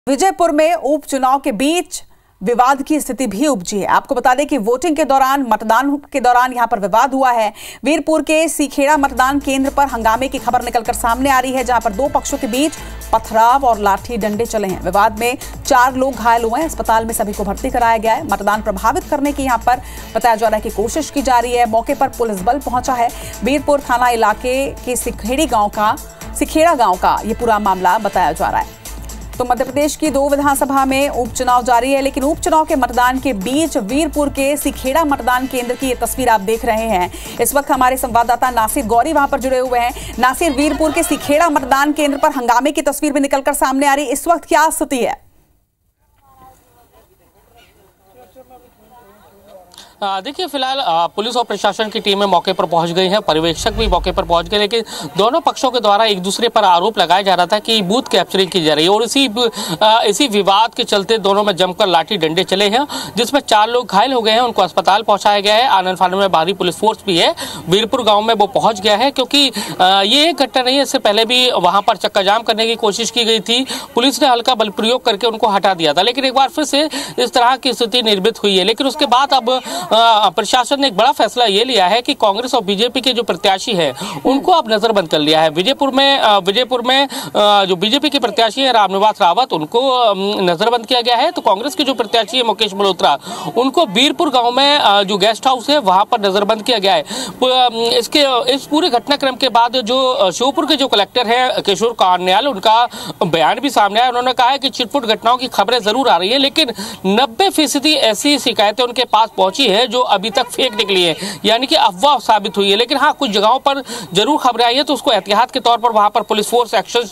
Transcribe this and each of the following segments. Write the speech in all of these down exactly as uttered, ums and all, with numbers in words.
विजयपुर में उपचुनाव के बीच विवाद की स्थिति भी उपजी है। आपको बता दें कि वोटिंग के दौरान मतदान के दौरान यहां पर विवाद हुआ है। वीरपुर के सीखेड़ा मतदान केंद्र पर हंगामे की खबर निकलकर सामने आ रही है, जहां पर दो पक्षों के बीच पथराव और लाठी डंडे चले हैं। विवाद में चार लोग घायल हुए हैं। अस्पताल में सभी को भर्ती कराया गया है। मतदान प्रभावित करने की यहां पर बताया जा रहा है कि कोशिश की जा रही है। मौके पर पुलिस बल पहुंचा है। वीरपुर थाना इलाके के सिखेड़ी गांव का सिखेड़ा गांव का ये पूरा मामला बताया जा रहा है। तो मध्य प्रदेश की दो विधानसभा में उपचुनाव जारी है, लेकिन उपचुनाव के मतदान के बीच वीरपुर के सिखेड़ा मतदान केंद्र की ये तस्वीर आप देख रहे हैं। इस वक्त हमारे संवाददाता नासिर गौरी वहां पर जुड़े हुए हैं। नासिर, वीरपुर के सिखेड़ा मतदान केंद्र पर हंगामे की तस्वीर भी निकलकर सामने आ रही है। इस वक्त क्या स्थिति है? देखिए, फिलहाल पुलिस और प्रशासन की टीमें मौके पर पहुंच गई हैं, पर्यवेक्षक भी मौके पर पहुंच गए, लेकिन दोनों पक्षों के द्वारा एक दूसरे पर आरोप लगाया जा रहा था कि बूथ कैप्चरिंग की जा रही है और इसी इसी विवाद के चलते दोनों में जमकर लाठी डंडे चले हैं, जिसमें चार लोग घायल हो गए हैं। उनको अस्पताल पहुंचाया गया है। आनन फानन में भारी पुलिस फोर्स भी है। वीरपुर गाँव में वो पहुंच गया है, क्योंकि ये एक घटना नहीं है, इससे पहले भी वहाँ पर चक्का जाम करने की कोशिश की गई थी। पुलिस ने हल्का बल प्रयोग करके उनको हटा दिया था, लेकिन एक बार फिर से इस तरह की स्थिति निर्मित हुई है। लेकिन उसके बाद अब प्रशासन ने एक बड़ा फैसला ये लिया है कि कांग्रेस और बीजेपी के जो प्रत्याशी हैं उनको अब नजरबंद कर लिया है। विजयपुर में विजयपुर में जो बीजेपी के प्रत्याशी हैं रामनिवास रावत, उनको नजरबंद किया गया है। तो कांग्रेस के जो प्रत्याशी है मुकेश मल्होत्रा, उनको वीरपुर गांव में जो गेस्ट हाउस है वहां पर नजरबंद किया गया है। इसके इस पूरे घटनाक्रम के बाद जो श्योपुर के जो कलेक्टर है किशोर कान्याल, उनका बयान भी सामने आया। उन्होंने कहा है कि छिटपुट घटनाओं की खबरें जरूर आ रही है, लेकिन नब्बे फीसदी ऐसी शिकायतें उनके पास पहुंची है जो अभी तक फेक निकली है, यानी कि अफवाह साबित हुई है। लेकिन हाँ, कुछ जगहों पर जरूर खबरें आई है, तो उसको एहतियात के तौर पर वहां पर पुलिस फोर्स एक्शन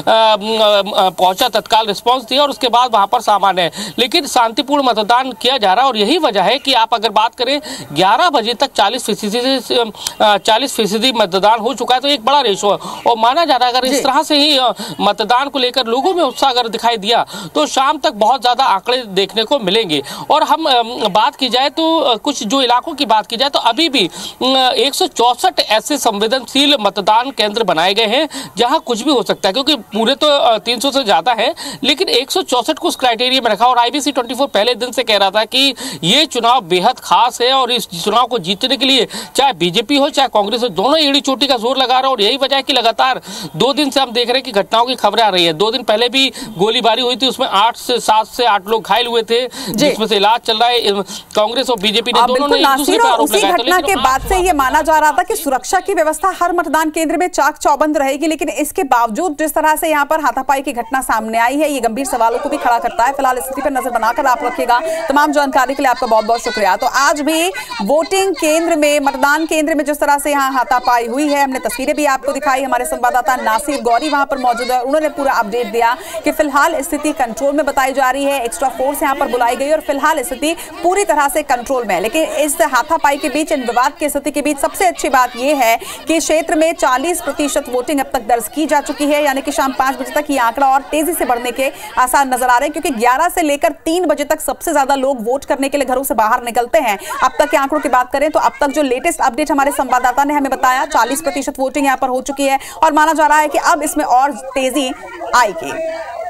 पहुंचा, तत्काल रिस्पांस दिया और उसके बाद वहां पर सामान्य है। लेकिन शांतिपूर्ण मतदान किया जा रहा है और यही वजह है कि आप अगर बात करें ग्यारह बजे तक चालीस फीसदी चालीस फीसदी मतदान हो चुका है, तो एक बड़ा रेशो है। और माना जा रहा है अगर इस तरह से ही मतदान को लेकर लोगों में उत्साह अगर दिखाई दिया तो शाम तक बहुत ज्यादा आंकड़े देखने को मिलेंगे। और हम बात की जाए तो कुछ जो इलाकों की बात की जाए तो अभी भी एक सौ चौसठ ऐसे संवेदनशील मतदान केंद्र बनाए गए हैं जहां कुछ भी हो सकता है, क्योंकि पूरे तो तीन सौ से ज्यादा है, लेकिन एक सौ चौसठ को उस क्राइटेरिया में रखा। और आईबीसी चौबीस पहले दिन से कह रहा था कि ये चुनाव बेहद खास है और इस चुनाव को जीतने के लिए चाहे बीजेपी हो चाहे कांग्रेस हो, दोनों एड़ी चोटी का जोर लगा रहे हैं। और यही वजह है कि लगातार दो दिन से हम देख रहे हैं कि घटनाओं की खबरें आ रही है। दो दिन पहले भी गोलीबारी हुई थी, उसमें आठ से सात से आठ लोग घायल हुए थे, जिसमें से इलाज चल रहा है। कांग्रेस और बीजेपी ने दोनों उसी घटना के बाद से ये माना जा रहा था कि सुरक्षा की व्यवस्था हर मतदान केंद्र में चाक चौबंद रहेगी, लेकिन इसके बावजूद जिस तरह से यहाँ पर हाथापाई की घटना सामने आई है, ये गंभीर सवालों को भी खड़ा करता है। फिलहाल स्थिति पर नजर बनाकर आप रखिएगा। तमाम जानकारी के लिए आपका बहुत बहुत शुक्रिया। तो आज भी वोटिंग केंद्र में, मतदान केंद्र में जिस तरह से यहाँ हाथापाई हुई है, हमने तस्वीरें भी आपको दिखाई। हमारे संवाददाता नासिर गौरी वहां पर मौजूद है, उन्होंने पूरा अपडेट दिया कि फिलहाल स्थिति कंट्रोल में बताई जा रही है। एक्स्ट्रा फोर्स यहाँ पर बुलाई गई और फिलहाल स्थिति पूरी तरह से कंट्रोल में है। लेकिन इस हाथापाई के बीच, इन विवाद की स्थिति के बीच सबसे अच्छी बात यह है कि क्षेत्र में चालीस प्रतिशत वोटिंग अब तक दर्ज की जा चुकी है, यानी कि शाम पांच बजे तक ये आंकड़ा और तेजी से बढ़ने के आसार नजर आ रहे हैं, क्योंकि ग्यारह से लेकर तीन बजे तक सबसे ज्यादा लोग वोट करने के लिए घरों से बाहर निकलते हैं। अब तक के आंकड़ों की बात करें तो अब तक जो लेटेस्ट अपडेट हमारे संवाददाता ने हमें बताया, चालीस प्रतिशत वोटिंग यहां पर हो चुकी है और माना जा रहा है कि अब इसमें और तेजी आएगी।